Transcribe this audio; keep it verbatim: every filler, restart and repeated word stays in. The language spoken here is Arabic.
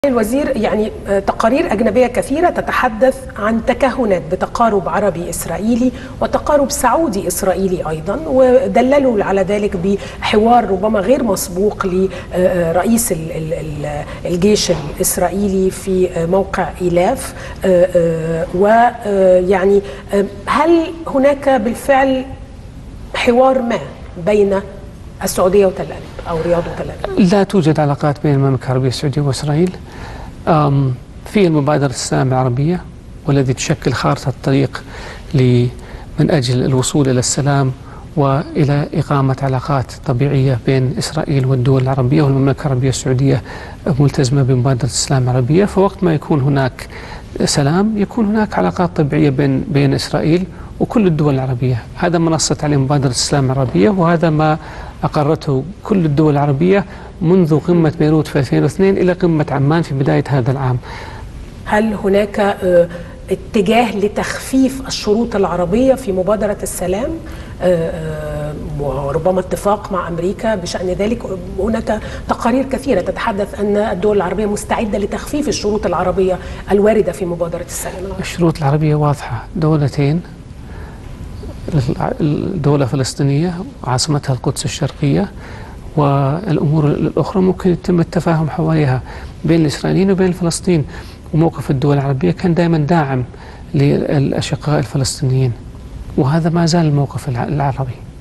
الوزير، يعني تقارير أجنبية كثيرة تتحدث عن تكهنات بتقارب عربي إسرائيلي وتقارب سعودي إسرائيلي أيضا، ودللوا على ذلك بحوار ربما غير مسبوق لرئيس الجيش الإسرائيلي في موقع إيلاف. ويعني هل هناك بالفعل حوار ما بين السعودية وتل أبيب أو رياض وتل أبيب؟ لا توجد علاقات بين المملكة العربية السعودية وإسرائيل. في المبادرة السلام العربية والذي تشكل خارطة الطريق من أجل الوصول إلى السلام وإلى إقامة علاقات طبيعية بين إسرائيل والدول العربية، والمملكة العربية السعودية ملتزمة بمبادرة السلام العربية. فوقت ما يكون هناك سلام يكون هناك علاقات طبيعية بين بين إسرائيل وكل الدول العربية. هذا ما نصت عليه مبادرة السلام العربية، وهذا ما أقرته كل الدول العربية منذ قمة بيروت في ألفين واثنين إلى قمة عمان في بداية هذا العام. هل هناك اتجاه لتخفيف الشروط العربية في مبادرة السلام وربما اتفاق مع أمريكا بشأن ذلك؟ هناك تقارير كثيرة تتحدث أن الدول العربية مستعدة لتخفيف الشروط العربية الواردة في مبادرة السلام. الشروط العربية واضحة، دولتين، دولة فلسطينية عاصمتها القدس الشرقية، والأمور الأخرى ممكن يتم التفاهم حواليها بين الإسرائيليين وبين الفلسطينيين. وموقف الدول العربية كان دائما داعم للأشقاء الفلسطينيين، وهذا ما زال الموقف العربي.